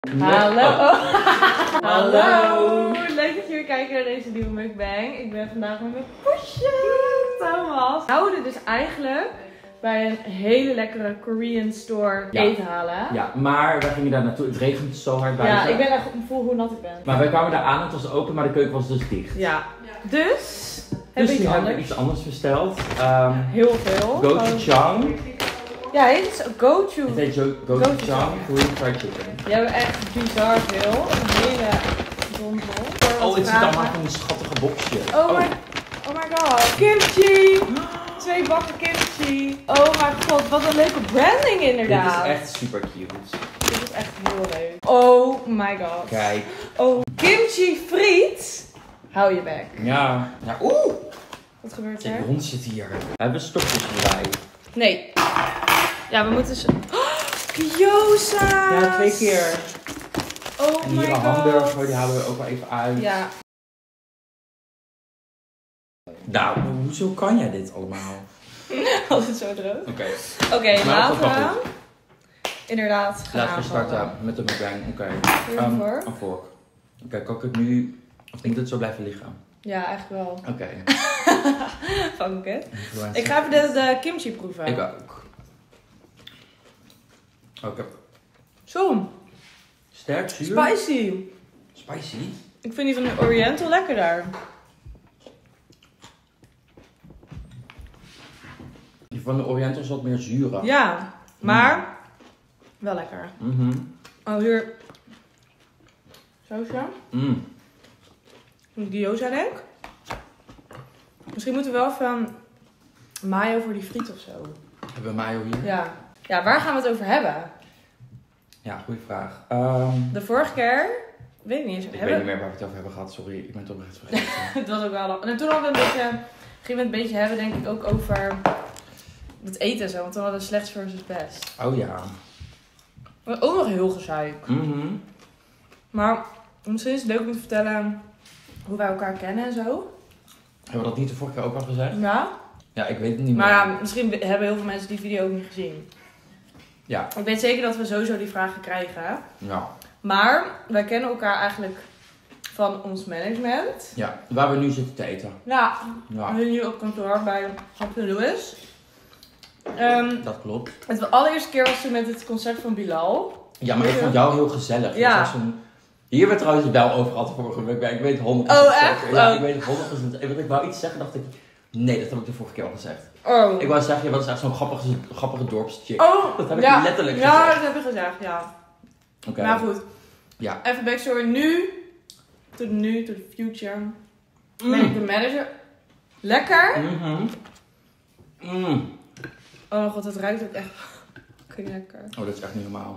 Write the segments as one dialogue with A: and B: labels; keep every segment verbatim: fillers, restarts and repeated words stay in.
A: Hallo! Hallo! Leuk dat jullie kijken naar deze nieuwe mukbang. Ik ben vandaag met mijn poesje, Thomas. We houden dus eigenlijk bij een hele lekkere Korean store
B: Ja.
A: eten halen.
B: Ja, maar wij gingen daar naartoe. Het regent zo hard buiten.
A: Ja, ik ben echt voel hoe nat ik ben.
B: Maar wij kwamen daar aan, het was open, maar de keuken was dus dicht.
A: Ja, dus heb
B: Dus
A: ik
B: nu hebben we
A: anders.
B: iets anders besteld. Um,
A: Heel veel.
B: Gochujang.
A: Ja, het is go-to.
B: Het heet jo-
A: Gochujang,
B: Gochujang Korean fried chicken.
A: Die hebben echt bizar veel. Een hele dondel.
B: Oh, het zit allemaal van een schattige boxje.
A: Oh, my, oh my god. Kimchi! Twee bakken kimchi. Oh mijn god, wat een leuke branding inderdaad.
B: Dit is echt super cute.
A: Dit is echt heel leuk. Oh my god.
B: Kijk.
A: Oh, kimchi friet. Hou je bek.
B: Ja. Ja, oeh.
A: Wat gebeurt
B: Kijk,
A: er?
B: hond zit hier. We hebben stokjes erbij.
A: Nee. Ja, we moeten... Oh, gyoza!
B: Ja, twee keer.
A: Oh
B: En
A: my
B: hier een
A: god.
B: hamburger, die halen we ook wel even uit.
A: Ja.
B: Nou, hoezo kan jij dit allemaal?
A: Als het zo droog.
B: Oké.
A: Oké,
B: Maar
A: laten
B: dat gaat
A: we... Inderdaad, gaan
B: Laten we
A: aanvallen.
B: starten met de mukbang. Oké.
A: Hier
B: Ehm,
A: een vork?
B: Een vork. Oké, kan ik het nu... Of moet het zo blijven liggen?
A: Ja, eigenlijk wel.
B: Oké.
A: Vang ik het. Ik ga even de, de kimchi proeven.
B: Ik ook. Oh, ik heb
A: Zo,
B: sterk zuur.
A: spicy.
B: Spicy?
A: Ik vind die van de Oriental lekkerder.
B: Die van de Oriental is wat meer zuurig.
A: Ja, maar wel lekker.
B: Mhm.
A: Oh, hier. Sausje.
B: Mm.
A: Een gyoza denk ik. Misschien moeten we wel even mayo voor die friet of zo.
B: Hebben we mayo hier?
A: Ja. Ja, waar gaan we het over hebben?
B: Ja, goede vraag. Ehm,
A: De vorige keer, weet ik niet eens.
B: ik
A: hebben...
B: weet niet meer waar we het over hebben gehad. Sorry, ik ben het oprecht vergeten.
A: Het was ook wel lang. En toen hadden we een beetje, gingen we het een beetje hebben denk ik ook over het eten en zo. Want toen hadden we slechts versus best.
B: Oh ja.
A: We hadden ook nog heel gezeik.
B: Mhm.
A: Maar misschien is het leuk om te vertellen hoe wij elkaar kennen en zo.
B: Hebben we dat niet de vorige keer ook al gezegd?
A: Ja.
B: Ja, ik weet het niet meer.
A: Maar ja, misschien hebben heel veel mensen die video ook niet gezien.
B: Ja.
A: Ik weet zeker dat we sowieso die vragen krijgen.
B: Ja.
A: Maar wij kennen elkaar eigenlijk van ons management.
B: Ja, waar we nu zitten te eten.
A: Ja,
B: Ja,
A: we zijn nu op kantoor bij Hampton Lewis. Um,
B: dat klopt.
A: het de allereerste keer was toen met het concert van Bilal.
B: Ja, maar ik vond jou heel gezellig.
A: Ja.
B: Het was een... Hier werd trouwens de bel over gehad de vorige week. Ik weet honderd procent
A: Oh, echt?
B: zeker. Ja,
A: Oh.
B: ik weet het honderd procent. En wat ik wou iets zeggen, dacht ik... Nee, dat heb ik de vorige keer al gezegd.
A: Oh.
B: Ik wou zeggen, je was echt zo'n grappige, grappige dorpschick.
A: Oh,
B: Dat heb ik
A: ja.
B: letterlijk
A: Ja,
B: gezegd.
A: dat heb je gezegd, ja.
B: Oké.
A: Nou goed.
B: Ja.
A: Even backstory. Nu, to the nu, to the future. Ben ik de manager. Lekker.
B: Mhm. Mm.
A: Oh mijn god, het ruikt ook echt fucking lekker.
B: Oh, dat is echt niet normaal.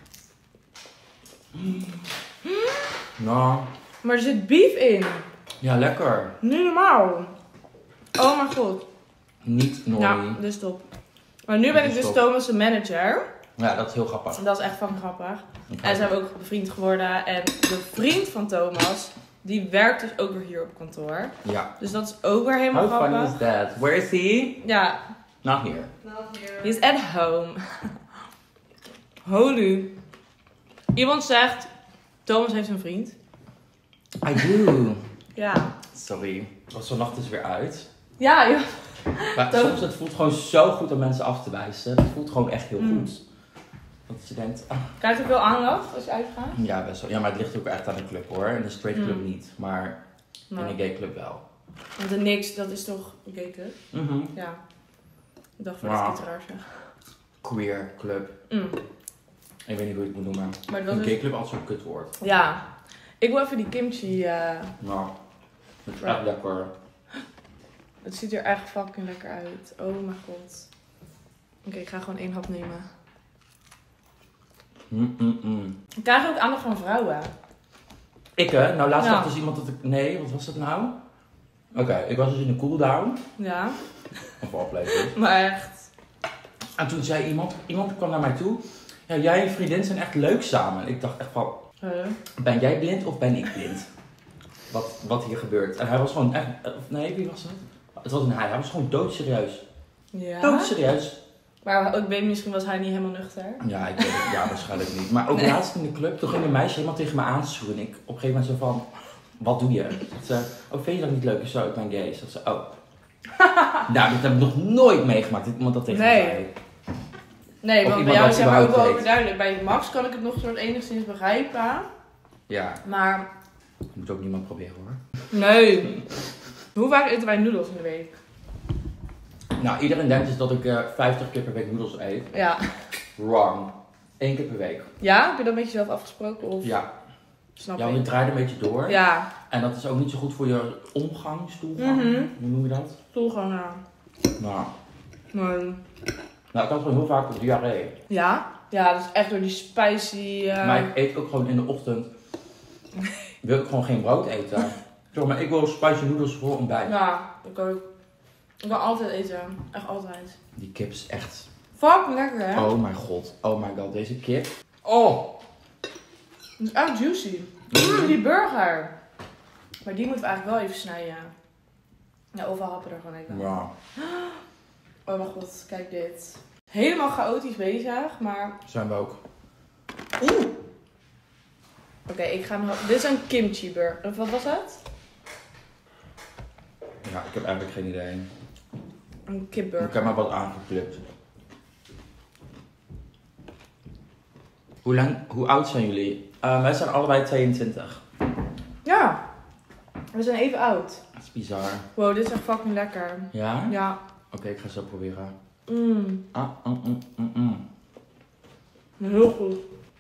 B: Mm. Nou,
A: Maar er zit beef in.
B: ja, lekker.
A: Niet normaal. Oh mijn god.
B: Niet
A: Ja,
B: normaal.
A: dus top. Maar nu ben ik dus
B: Stop.
A: Thomas' de manager.
B: Ja, dat is heel grappig.
A: Dat is echt fucking grappig.
B: Oké.
A: En zijn we ook bevriend geworden. En de vriend van Thomas, die werkt dus ook weer hier op kantoor.
B: Ja.
A: Dus dat is ook weer helemaal
B: How funny
A: grappig.
B: is that? Where is he?
A: Ja,
B: Not here.
A: he's at home. Holy. Iemand zegt, Thomas heeft een vriend.
B: I do.
A: Ja.
B: Sorry. Was zo'n nacht dus weer uit.
A: Ja, joh.
B: Maar
A: Toch?
B: soms het voelt gewoon zo goed om mensen af te wijzen. Het voelt gewoon echt heel
A: Mm.
B: goed. Dat je denkt, ah,
A: Krijg je veel aandacht als je uitgaat?
B: ja best wel. Ja, maar het ligt ook echt aan de club hoor. In de straight club
A: Mm.
B: niet. Maar in
A: Nou,
B: de gay club wel.
A: want de niks, dat is toch gay club?
B: Mhm.
A: Ja. Ik dacht voor
B: Ja.
A: dat ik het raar zeg.
B: Queer club.
A: Mm.
B: Ik weet niet hoe je het moet noemen.
A: Maar het was
B: Een
A: dus...
B: gay club als zo'n kutwoord.
A: Ja. Ik wil even die kimchi... eh,
B: Nou, het is
A: Ja.
B: echt lekker.
A: Het ziet er echt fucking lekker uit. Oh mijn god. Oké, ik ga gewoon één hap nemen.
B: Mm, mm, mm.
A: Ik krijg ook aandacht van vrouwen.
B: Ik hè? Nou laatst
A: Ja.
B: dacht dus iemand dat ik... Nee, wat was dat nou? Oké, ik was dus in de cooldown.
A: Ja.
B: Of aflevering.
A: Maar echt.
B: En toen zei iemand... Iemand kwam naar mij toe. Ja, jij en je vriendin zijn echt leuk samen. Ik dacht echt van...
A: Huh?
B: Ben jij blind of ben ik blind? Wat, wat hier gebeurt. En hij was gewoon echt... of Nee, wie was het? Het was een hij. Hij was gewoon doodserieus.
A: Ja.
B: Doodserieus.
A: Maar ik weet, misschien was hij niet helemaal nuchter.
B: Ja, ik weet het. Ja, waarschijnlijk niet. Maar ook nee. laatst in de club, toen ging een meisje helemaal tegen me aanschroeven. En ik op een gegeven moment zo van, wat doe je? Ze zei, oh, vind je dat niet leuk? Ik zo, ik ben gay. Ze zei, oh. Nou, dat heb ik nog nooit meegemaakt, dat iemand dat tegen
A: nee.
B: me zei.
A: Nee,
B: of
A: want bij jou is het maar ook wel
B: weet.
A: overduidelijk. Bij Max kan ik het nog soort enigszins begrijpen.
B: Ja.
A: Maar...
B: Dat moet ook niemand proberen hoor.
A: Nee. Hoe vaak eten wij noedels in de week?
B: Nou, iedereen denkt dus dat ik uh, vijftig keer per week noedels eet.
A: Ja.
B: Wrong. Eén keer per week.
A: Ja? Heb je dat met jezelf afgesproken? Of?
B: Ja.
A: Snap
B: ja, want je draait een beetje door.
A: Ja.
B: En dat is ook niet zo goed voor je omgang, stoelgang.
A: Mm-hmm.
B: Hoe noem je dat?
A: Stoelgang, ja.
B: Nou.
A: Nee.
B: Nou, ik had gewoon heel vaak diarree.
A: Ja? Ja, dat is echt door die spicy... Uh...
B: Maar ik eet ook gewoon in de ochtend. Wil ik gewoon geen brood eten. Zo, maar ik wil spicy noedels voor ontbijt.
A: Ja, ik ook. Ik wil altijd eten. Echt altijd.
B: Die kip is echt...
A: Fucking lekker, hè?
B: Oh mijn god. Oh my god, deze kip. Oh!
A: Het is echt juicy. Mm, die burger. Maar die moeten we eigenlijk wel even snijden. Ja, of we happen er gewoon even.
B: Ja.
A: Oh mijn god, kijk dit. Helemaal chaotisch bezig, maar...
B: Zijn we ook.
A: Oeh. Oké, okay, ik ga nog... Dit is een kimchi burger. Wat was het?
B: Ja, ik heb eigenlijk geen idee.
A: Een kipburger.
B: Ik heb maar wat aangeklipt. Hoe lang, hoe oud zijn jullie? Uh, wij zijn allebei tweeëntwintig.
A: Ja. We zijn even oud.
B: Dat is bizar.
A: Wow, dit is echt fucking lekker.
B: Ja?
A: Ja.
B: Oké, okay, ik ga zo proberen.
A: Mm.
B: Ah, mm, mm, mm, mm.
A: Heel goed.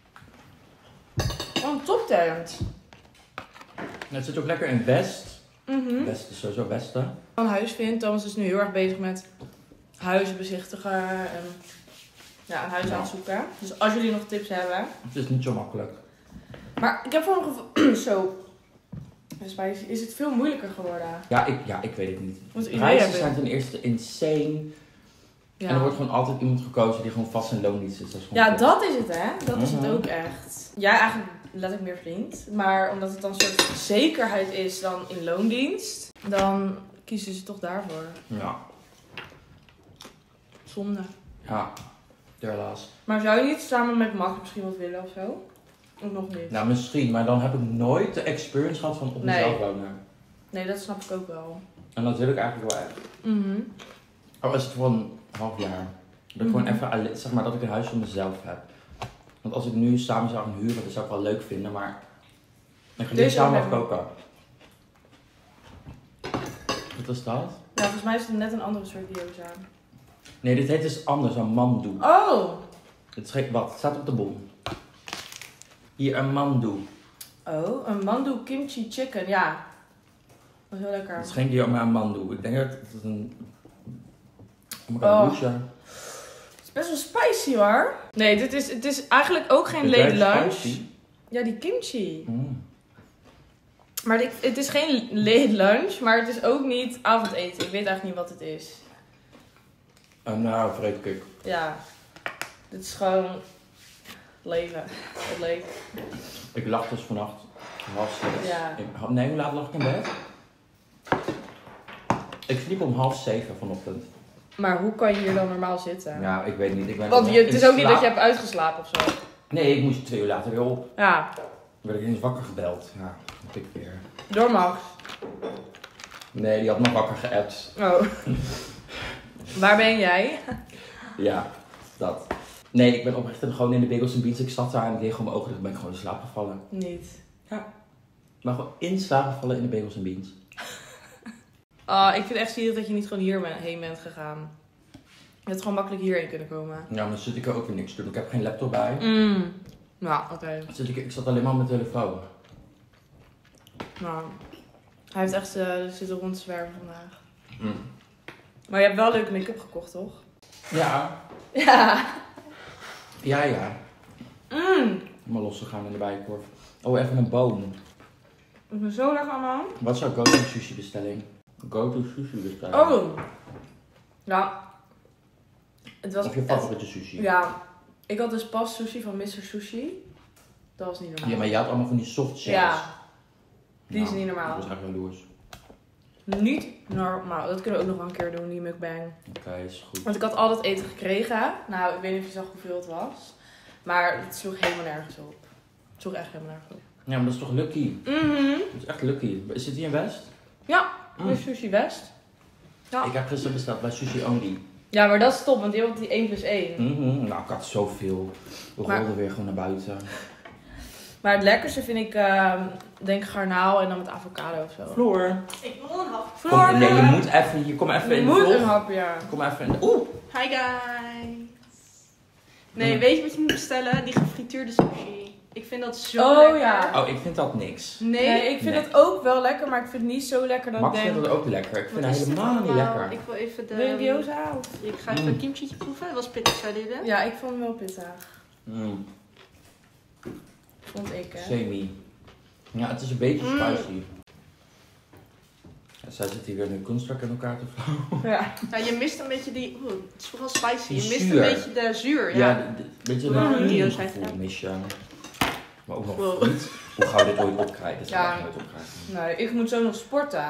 A: Oh, een toptent.
B: Het zit ook lekker in West.
A: Mm-hmm.
B: West is sowieso Westen.
A: Een huis vindt. Thomas is nu heel erg bezig met huizen bezichtigen en ja, een huis
B: Ja.
A: aan het zoeken. Dus als jullie nog tips hebben.
B: Het is niet zo makkelijk.
A: Maar ik heb voor mijn gevoel... Zo. Spicy. Is het veel moeilijker geworden?
B: Ja, ik, ja, ik weet het niet.
A: Wat idee
B: Prijzen
A: hebben.
B: zijn ten eerste insane.
A: Ja.
B: En er wordt gewoon altijd iemand gekozen die gewoon vast in loondienst is. Dat is gewoon
A: Ja,
B: kut.
A: dat is het, hè? Dat is
B: Mhm.
A: het ook echt. Ja, eigenlijk let ik meer vriend. Maar omdat het dan een soort zekerheid is dan in loondienst, dan kiezen ze toch daarvoor.
B: Ja.
A: Zonde.
B: Ja. Helaas.
A: Maar zou je niet samen met Max misschien wat willen of zo? Of nog niet?
B: Nou, misschien. Maar dan heb ik nooit de experience gehad van op
A: Nee.
B: mezelf wonen.
A: Nee, dat snap ik ook wel.
B: En dat wil ik eigenlijk wel echt.
A: Mhm.
B: Al is het voor een half jaar. Dat ik
A: Mhm.
B: gewoon even, alle- zeg maar, dat ik een huis voor mezelf heb. Want als ik nu samen zou gaan huren, dat zou ik wel leuk vinden, maar ik ga niet
A: Deze
B: samen
A: ook
B: afkoken. Wat is dat?
A: Ja, volgens mij is het net een andere soort dioza.
B: Nee, dit heet dus anders, een mandu.
A: Oh!
B: Het is geen- wat? Het staat op de bon. Hier, een mandu.
A: Oh, een mandu kimchi chicken, ja. Dat is heel lekker.
B: Het is geen keer maar een mandu. Ik denk dat het een... Oh my god,
A: Oh.
B: douche.
A: Het is best wel spicy hoor. Nee, dit is, het is eigenlijk ook geen
B: Is
A: late
B: dat
A: lunch.
B: spicy?
A: Ja, die kimchi.
B: Mm.
A: Maar dit- het is geen late lunch, maar het is ook niet avondeten. Ik weet eigenlijk niet wat het is.
B: Een uh, vreedkik.
A: Ja, dit is gewoon leven. Het leven.
B: Ik lag dus vannacht half zes.
A: Ja.
B: Ik- nee, hoe laat lag ik in bed? Ik sliep om half zeven vanochtend.
A: Maar hoe kan je hier dan normaal zitten?
B: Ja, ik weet niet. Ik ben
A: Want je,
B: in
A: het is ook niet
B: slaap-
A: dat je hebt uitgeslapen of zo.
B: Nee, ik moest twee uur later weer op.
A: Ja,
B: Dan werd ik ineens wakker gebeld. Ja, dat heb ik weer.
A: door Max.
B: Nee, die had me wakker geappt.
A: Oh. Waar ben jij?
B: Ja, dat. Nee, ik ben oprecht gewoon in de Bagels and Beans. Ik zat daar en ik deed gewoon mijn ogen dicht. Ben ik gewoon in slaap gevallen.
A: Niet.
B: Ik ben gewoon in slaap gevallen in de Bagels and Beans.
A: Oh, ik vind het echt zielig dat je niet gewoon hierheen bent gegaan. Je had gewoon makkelijk hierheen kunnen komen.
B: Ja, maar dan zit ik er ook weer niks te doen. Ik heb geen laptop bij.
A: Mm. Ja, oké.
B: Zit ik, ik zat alleen maar op mijn telefoon.
A: Nou, hij heeft echt uh, zitten rondzwerven vandaag.
B: Mm.
A: Maar je hebt wel leuke make-up gekocht, toch?
B: Ja,
A: Ja.
B: ja, ja.
A: Mm.
B: Helemaal losgegaan in de bijenkorf. Oh, even een boom.
A: Ik ben zo lekker allemaal.
B: Wat is jouw go-to sushi bestelling? Go-to sushi bestelling?
A: Oh. Ja. Het was
B: Of je
A: echt-
B: favoriete sushi?
A: Ja. Ik had dus pas sushi van mister Sushi. Dat was niet normaal.
B: Ja, maar je had allemaal van die soft shells.
A: Ja. Die is
B: Nou,
A: niet normaal.
B: Dat was echt jaloers.
A: niet normaal. Dat kunnen we ook nog wel een keer doen, die mukbang.
B: Oké, okay, is goed.
A: Want ik had al dat eten gekregen. Nou, ik weet niet of je zag hoeveel het was. Maar het sloeg helemaal nergens op. Het sloeg echt helemaal nergens op.
B: Ja, maar dat is toch lucky?
A: Mhm.
B: Dat is echt lucky. Zit die in West?
A: Ja,
B: Mm.
A: bij Sushi West. Ja.
B: Ik heb gisteren besteld bij Sushi Only.
A: Ja, maar dat is top, want die had die één plus één.
B: Mm-hmm. Nou, ik had zoveel. We
A: Maar-
B: rolden weer gewoon naar buiten.
A: Maar het lekkerste vind ik, uh, denk garnaal en dan met avocado of zo.
B: Floor.
C: Ik wil een hap.
A: Floor,
B: Kom, nee, je moet even, je kom even
A: je
B: in de
A: moet
B: vlog.
A: een hapje.
B: Kom even in de... Oeh.
C: Hi guys. Nee,
B: Mm.
C: weet je wat je moet bestellen? Die gefrituurde sushi. Ik vind dat zo
A: Oh,
C: lekker.
A: ja.
B: Oh, ik vind dat niks.
C: Nee,
A: Nee, ik vind
B: Nee.
A: het ook wel lekker, maar ik vind het niet zo lekker dat
B: Max
A: ik
B: vindt
A: denk...
B: dat ook lekker. Ik vind
C: wat
B: het
C: is dit
B: helemaal niet
C: allemaal?
B: lekker.
C: Ik wil even de...
A: Wil je een gyoza? Of...
C: Ik ga even
B: Mm.
C: een kimchietje proeven. Dat was pittig, zei dit, hè?
A: Ja, ik vond hem wel pittig.
B: Mm,
A: Vond ik, hè.
B: semi. Ja, het is een beetje
C: Mm.
B: spicy. Ja, zij zit hier weer een kunstwerk in elkaar te vouwen.
A: Ja.
C: Ja, je mist een beetje die... Oeh, het is vooral spicy.
B: Die
C: Je mist
B: zuur.
C: een beetje de zuur,
B: Ja,
C: ja.
B: d- d- een beetje
C: Mm,
B: een
C: die
B: mm
C: zei het,
B: gevoel
C: ja.
B: mis je. Maar ook nog
C: Wow.
B: niet. Hoe gaan we dit ooit opkrijgen? Dat
A: Ja.
B: gaan we nooit opkrijgen.
A: Nee, ik moet zo nog sporten.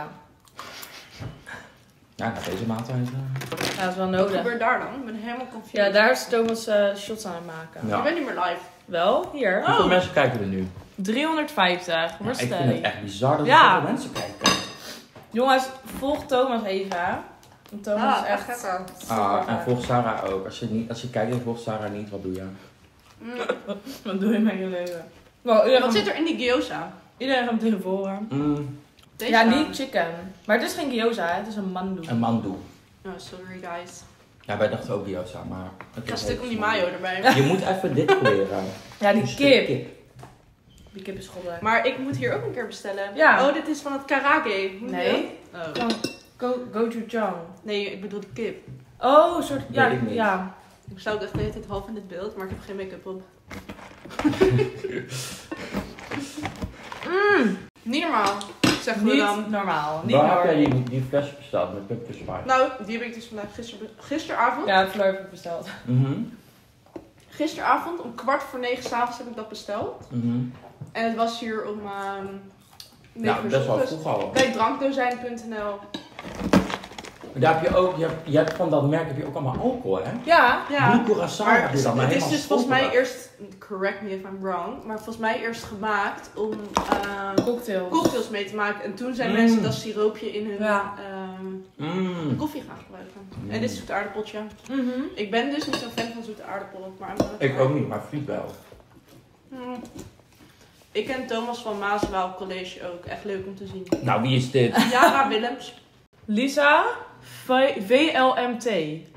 B: Ja, na deze maaltijd. eh.
A: Ja, dat is wel
C: Wat
A: nodig.
C: gebeurt daar dan? Ik ben helemaal confused.
A: Ja, daar is Thomas eh, shots aan het maken.
B: Ja.
C: Je bent niet meer live.
A: Wel, hier.
B: Hoeveel
C: Oh.
B: mensen kijken er nu?
A: driehonderdvijftig.
B: Ja,
A: Waar
B: ik vind
A: stel
B: het
A: je?
B: echt bizar dat er
A: Ja.
B: zoveel mensen kijken.
A: Jongens, volg Thomas even. hè. Want Thomas
C: Ah,
A: is echt...
C: echt lekker.
B: Ah, en volg Sarah ook. Als je, niet, als je kijkt en volgt Sarah niet, wat doe je?
C: Mm.
A: Wat doe je met je leven? Wow, iedereen,
C: Wat
A: gaat,
C: zit er in die gyoza?
A: iedereen gaat meteen volgen.
B: Mm,
C: Deze
A: Ja,
C: dan?
A: niet chicken. Maar het is geen gyoza, hè. Het is een mandu.
B: een mandu.
C: Oh, sorry guys.
B: Ja, wij dachten ook gyoza, maar... het
C: Ik ga een
B: is
C: stuk om die
B: mandu.
C: mayo erbij.
B: Je moet even dit proberen.
A: Ja, die
B: Een stuk
A: kip. Die kip is goddelijk.
C: Maar ik moet hier ook een keer bestellen.
A: Ja.
C: Oh, dit is van het karage. Hoe noem je
A: Nee.
C: dat? Oh.
A: Go, go, gochujang.
C: Nee, ik bedoel de kip.
A: Oh, een soort... Ja,
B: Weet ik niet.
A: ja.
C: Ik sta ook echt de hele tijd half in dit beeld, maar ik heb geen make-up op. mm, niet normaal, zeggen we
A: Niet
C: dan.
A: normaal. Niet
B: Waar heb jij
A: normaal.
B: die, die fles besteld met pumpkin spice?
C: Nou, die heb ik dus vandaag gister, gisteravond.
A: Ja, Floor heb ik besteld.
B: Mhm,
C: Gisteravond om kwart voor negen 's avonds heb ik dat besteld.
B: mhm.
C: En het was hier om ehm negen
B: Ja,
C: uur
B: best wel
C: ochtends.
B: vroeg al.
C: Bij drankdozijn punt n l.
B: Maar daar heb je ook, je hebt, je hebt van dat merk heb je ook allemaal alcohol, hè?
A: Ja.
C: Ja.
B: Blue Curaçao
C: Maar
B: heb je dan, maar
C: het is
B: helemaal
C: dus volgens mij
B: stopperig.
C: eerst, correct me if I'm wrong, maar volgens mij eerst gemaakt om ehm,
A: Cocktail.
C: cocktails mee te maken. En toen zijn
B: Mm.
C: mensen dat siroopje in hun
A: Ja.
C: ehm,
B: Mm.
C: koffie gaan gebruiken.
B: Mm.
C: En dit is zoete aardappeltje.
A: Mhm.
C: Ik ben dus niet zo'n fan van zoete aardappelen, maar I'm gonna
B: Ik
C: try.
B: ook niet, maar friet wel.
C: Mm. Ik ken Thomas van Maaswaal College ook. Echt leuk om te zien.
B: Nou, wie is dit?
C: Yara Willems.
A: Lisa V- V L M T.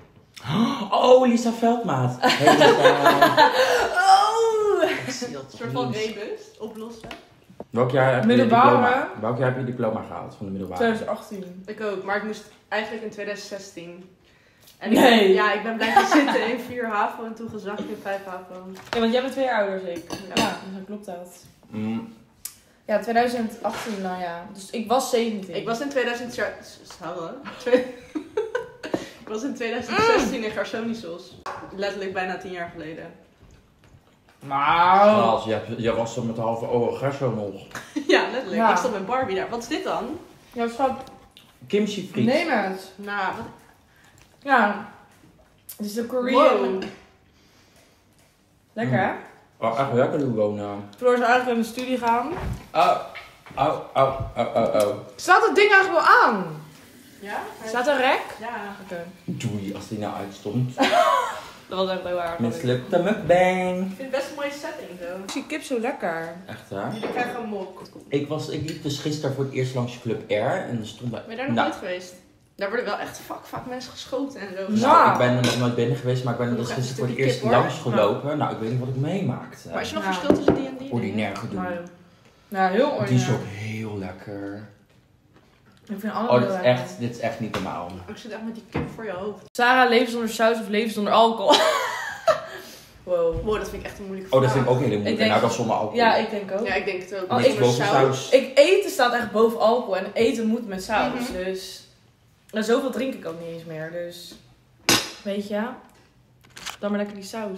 B: Oh, Lisa Veldmaat. Hey, Lisa.
A: Oh!
C: Een soort van rebus. Oplossen.
B: Welk jaar heb je
A: Middelbare.
B: diploma? Welk jaar heb je diploma gehaald van de middelbare?
A: twintig achttien.
C: Ik ook, maar ik moest eigenlijk in twintig zestien. En
A: Nee.
C: ik, ja, ik ben blijven zitten in vier HAVO en toen gezakt in vijf HAVO.
A: Ja, want jij bent twee jaar ouder dan ik.
C: Ja.
A: Ja, dus dan klopt dat.
B: Mm.
A: Ja, twintig achttien, nou ja. Dus ik was zeventien.
C: Ik was in tweeduizend... Twee... ik was in twintig zestien in Gersonisos. Letterlijk bijna tien jaar geleden.
A: Nou.
B: Charles, je, hebt- je was er met de halve ogen gerso nog.
C: Ja, letterlijk.
A: Ja.
C: Ik stond met Barbie daar. Wat is dit dan?
A: Ja, schat.
B: Kimchi friet.
A: Neem het.
C: Nou, wat...
A: Ja. Het is de Korean.
C: Wow.
A: Lekker, hè?
B: Oh, echt lekker Lugona.
A: Floor is eigenlijk in de studie gaan.
B: Oh, oh, oh, oh, oh, oh.
A: Staat het ding eigenlijk wel aan?
C: Ja?
A: Staat er rek?
C: Ja.
A: Oké.
B: Doei, als die nou uitstond.
A: Dat was echt heel erg.
B: Mislukte mukbang.
C: Ik vind het best een mooie setting zo.
A: Ik zie kip zo lekker.
B: Echt hè?
C: Jullie krijgen een mok.
B: Ik, was, ik liep dus gisteren voor het eerst langs Club Air en er stond daar...
C: Ben je daar nog
B: Nou,
C: nooit geweest? Daar worden wel echt vaak, vaak mensen geschoten en zo.
A: Ja.
B: Nou, ik ben er nog nooit binnen geweest, maar ik ben er
C: Nog
B: dus
C: echt
B: gisteren
C: een
B: voor het
C: stukje
B: eerst
C: kip, hoor.
B: langs gelopen. Nou, ik weet niet wat ik meemaakte.
C: Maar is er nog
A: Ja.
C: verschil tussen die en die?
B: Ordinair gedoe.
A: Maar, nou, heel ordinair.
B: Die is ook heel lekker.
A: Ik vind alle
B: Oh, dit is
A: lekker.
B: echt, dit is echt niet normaal.
C: Ik zit echt met die kip voor je hoofd.
A: Sarah, leven zonder saus of leven zonder alcohol? Wow.
C: Wow, dat vind ik echt een moeilijke
B: Oh,
C: vraag.
B: dat vind ik ook heel moeilijk.
A: Ik denk-
B: Nou, dat is zonder alcohol.
A: Ja, ik denk ook.
C: Ja, ik denk het ook.
A: Oh,
B: Niks
A: ik-
B: boven saus.
A: Ik eten staat echt boven alcohol en eten moet met saus.
C: Mhm.
A: Dus en zoveel drink ik ook niet eens meer. Dus weet je, dan maar lekker die saus.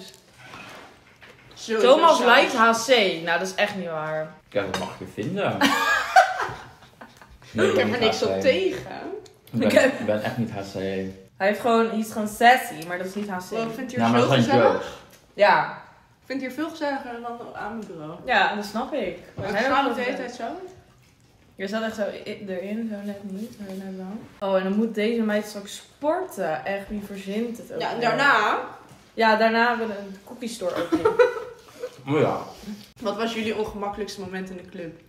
C: Sowieso
A: Thomas
C: saus.
A: lijkt H C. Nou, dat is echt niet waar.
B: Ja, dat mag je vinden. Nee,
C: Ik heb
B: niet
C: er niks
B: H C.
C: op tegen.
B: Ik
A: Ik
B: ben,
A: heb-
B: ik ben echt niet H C.
A: Hij heeft gewoon, hij is gewoon sassy, maar dat is niet H C.
C: Wow, vindt u
B: Ja,
C: er
B: maar
C: zo
B: het zijn
C: gezellig?
B: jokes.
A: Ja.
C: Ik vind hier veel gezelliger dan aan mijn bureau.
A: Ja, dat snap ik. We
C: Maar
A: zijn
C: ik
A: ook
C: ga
A: wel
C: het de hele
A: gezellig.
C: tijd zo.
A: Je zat echt zo i- erin, zo net niet, maar net wel. Oh, en dan moet deze meid straks sporten. Echt, wie verzint het ook?
C: Ja, en
A: weer?
C: daarna,
A: Ja, daarna hebben we een cookie store opening.
B: Oh ja,
C: wat was jullie ongemakkelijkste moment in de club?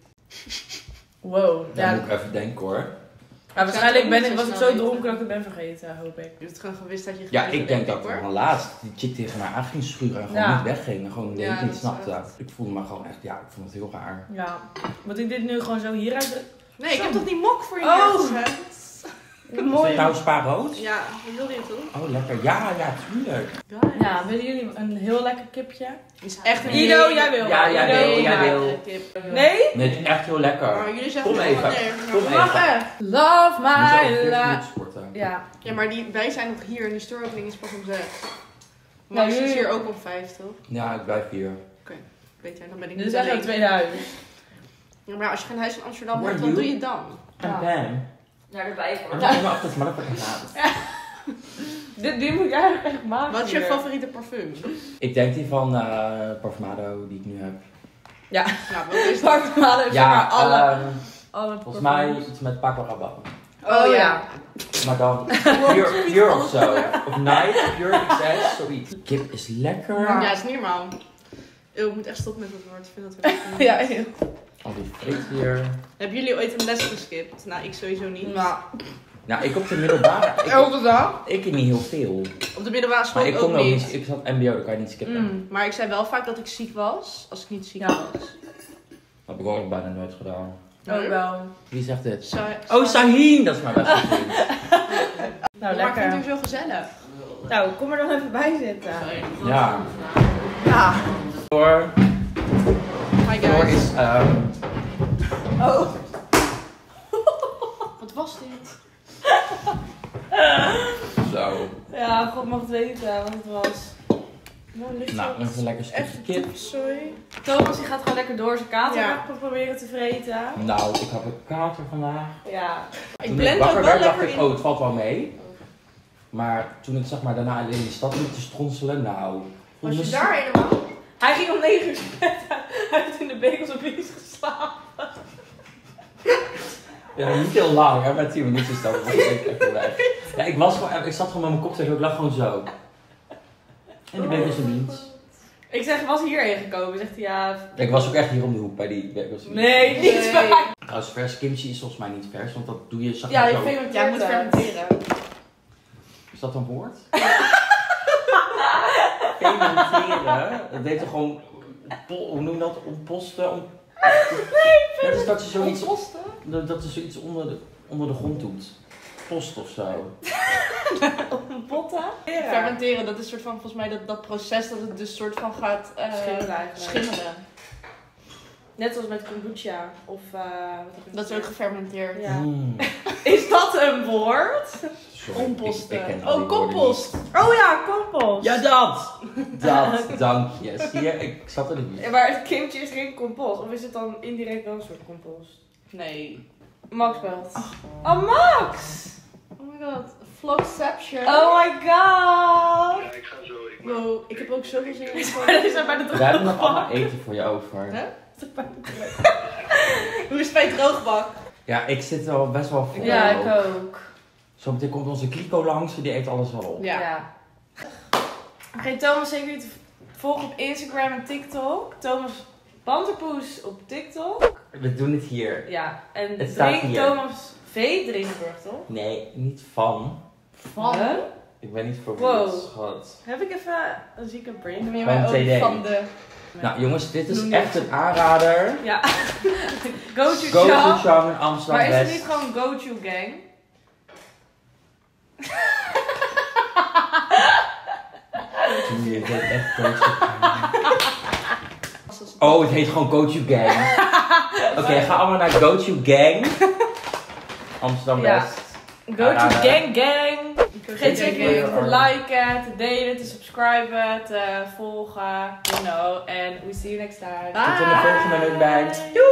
A: Wow.
B: daar
A: Ja,
B: moet ik even denken hoor.
A: maar waarschijnlijk
C: ook
A: ben
C: niet
A: ik,
C: zo
A: was ik
C: snel
A: zo
C: weten.
A: dronken dat ik het ben vergeten, hoop ik.
C: Je hebt gewoon gewist dat je
B: Ja,
C: gewist
B: ik denk dat
C: hoor.
B: van laatst die chick tegen mij aan ging schuren en gewoon
A: Ja.
B: niet wegging. En gewoon de hele
C: Ja,
B: tijd
C: dat is
B: snapte.
C: echt-
B: Ik voelde me gewoon echt, ja, ik vond het heel raar.
A: Ja. Moet ik dit nu gewoon zo hieruit drukken?
C: Nee, ik heb toch die mok voor je
A: Oh.
C: neergezet?
B: Is dit
A: Mooi.
B: nou spa rood?
C: Ja, dat wilde je toch?
B: Oh, lekker. Ja, ja, tuurlijk.
A: Ja, willen jullie een heel lekker kipje?
C: Is echt een
A: Ido,
C: hele-
A: jij wil.
B: Ja, jij
A: Ido,
B: wil, jij
A: ja.
B: wil.
C: Kip.
A: Nee?
B: Nee, het is echt heel lekker.
C: Maar jullie zeggen
B: Kom
C: wel
B: even.
C: wanneer.
B: Kom
A: Mag
B: even.
A: echt. Love
B: Je moet over
A: my
B: veertien
A: life.
B: minuten sporten.
A: Ja.
C: Ja, maar die, wij zijn nog hier en die store-opening is pas om zes.
A: Nou,
C: Max is
A: jullie-
C: hier ook om vijf, toch?
B: Ja, ik blijf hier.
C: Weet jij, dan ben ik
A: Dit
C: niet
A: is echt een
C: alleen.
A: tweede huis.
C: Ja, maar als je geen huis in Amsterdam
B: Where
C: hebt, wat
B: you?
C: doe je dan?
B: En
A: Ja.
B: Pam.
A: Naar de Bijver.
B: Maar ik mag het maar dat ik gaan.
A: Dit, die moet ik eigenlijk echt maken.
C: Wat is je
A: hier.
C: favoriete parfum?
B: Ik denk die van eh Parfumado die ik nu heb.
A: Ja.
C: Nou, wat is dat?
A: Parfumado heeft zeg
B: Ja,
A: maar alle,
B: ehm,
A: alle
B: volgens mij
A: parfums.
B: iets met Paco Rabanne.
A: Oh ja.
B: Maar dan Pure, pure of zo. Of Night, Pure X S, zoiets. Kip is lekker.
A: Ja.
C: Ja, is niet normaal. Eeuw, ik moet echt stoppen met dat woord. Ik vind dat heel goed.
A: Ja, heel.
B: Al die friet hier.
C: Hebben jullie ooit een les geskipt? Nou, ik sowieso niet.
A: Nou,
B: Nou, ik op de middelbare. Ik,
A: elke dag.
B: ik niet heel veel.
C: Op de middelbare school
B: Maar ik
C: ook
B: kon ook
C: niet.
B: niet. Ik zat M B O, dan kan je niet skippen.
A: Mm.
C: Maar ik zei wel vaak dat ik ziek was, als ik niet ziek
A: Ja.
C: was.
B: Dat heb ik ook bijna nooit gedaan.
A: Ook wel.
B: Wie zegt dit?
C: Sa-
B: Oh, Sahin! Dat is mijn beste vriend.
A: Nou,
C: Maar ik vind
A: lekker.
C: het hier zo gezellig.
A: Nou, kom er dan even bij zitten.
B: Ja.
A: Ja.
B: Door.
C: Hi
B: Door
C: guys.
B: is. ehm
A: Oh.
C: Wat was dit?
B: zo.
A: Ja, God mag het weten wat het was. Nou, ligt
B: Nou,
A: er
B: nog een lekker
A: echt
B: stukje kip.
A: sorry. Thomas die gaat gewoon lekker door zijn kater
C: Ja.
A: proberen te vreten.
B: Nou, ik heb een kater vandaag.
A: Ja.
C: Ik
B: Toen
C: blend
B: ik
C: ook
B: wakker
C: wel
B: werd, dacht
C: lekker
B: ik,
C: in.
B: oh, het valt wel mee. Maar toen ik zeg maar daarna in die stad liep te stronselen, nou...
C: Was
B: voelde
C: je
B: me
C: daar helemaal?
A: Hij ging om negen uur te bed. Hij heeft in de Bekels op iets geslapen.
B: Ja, niet heel lang, hè, met tien minuutjes dan was ik even weg. Ja, ik, was gewoon, ik zat gewoon met mijn cocktail, ik lag gewoon zo. En die bekers en beans.
A: Ik zeg, was hierheen gekomen? Zegt hij ja.
B: Ik was ook echt hier om de hoek bij die bekers en beans.
A: Nee, niet
C: Nee.
A: waar.
B: Trouwens, vers kimchi is volgens mij niet vers, want dat doe je zeg
A: Ja,
B: maar
A: je
B: zo.
A: fermenteert
C: Jij moet
A: het.
C: fermenteren.
B: Is dat een woord? Fermenteren? Dat heet toch gewoon, po- hoe noem je dat? Ontposten? Om... Nee, dat is dat je zoiets,
A: Ontposten?
B: dat dat je zoiets onder de, onder de grond doet. Post of zo.
A: Potten? Ja.
C: Fermenteren, dat is soort van volgens mij dat, dat proces dat het dus soort van gaat eh,
A: Schimmelen eigenlijk.
C: schimmelen.
A: Net zoals met kombucha. Of eh wat heb ik
C: Dat is ook gefermenteerd.
A: Ja.
B: Mm.
A: Is dat een woord?
B: Sorry,
C: Composten.
B: ik- ik ken al die
C: Oh,
B: woorden
C: compost.
A: Oh ja, compost.
B: niet. Ja, dat! Dat, dank je. Zie je, ik zat er niet.
A: Ja, maar het kimchi is geen compost. Of is het dan indirect wel een soort compost?
C: Nee.
A: Max belt. Oh, Max!
C: Oh my god. Vlogception.
A: Oh my god!
D: Ja, ik ga zo. Ik
C: Wow, ik heb ook zoveel zin in.
A: We zijn bij de
B: We hebben nog allemaal eten voor je over.
C: Hè? Hoe is het bij het droogbak?
B: Ja, ik zit er al best wel vol.
A: Ja,
B: ook.
A: ik ook.
B: Zometeen komt onze kliko langs, die eet alles wel op.
C: Ja.
A: Oké, Thomas, zeker niet te volgen op Instagram en TikTok. Thomas Panterpoes op TikTok.
B: We doen het hier.
A: Ja, en
B: Het staat
A: drink
B: hier.
A: Thomas V. Drinkenburg, toch?
B: Nee, niet van.
A: Van? Huh?
B: Ik ben niet voor
A: Wow.
B: schat.
A: Heb ik even een zieke brain?
C: Noem je
B: Van
C: mij
B: T D.
C: ook van de...
B: Nou jongens, dit is
A: Noem
B: echt
A: niet.
B: een aanrader.
A: Ja. Go to
B: Go to
A: Chang.
B: Chang in Amsterdam
A: Maar is het
B: West.
A: niet gewoon Go to Gang?
B: Doe je dit echt Go to Chang? Oh, het heet gewoon Go to Gang. Oké, ga allemaal naar Go to Gang. Amsterdam
A: Ja.
B: West.
A: Go to
B: Aanrader.
A: Gang Gang. Vergeet zeker niet
B: Gang.
A: te liken, te delen, te subscriben, te volgen. You know. And we see you next time.
B: Tot in de volgende mukbang.
A: Doei!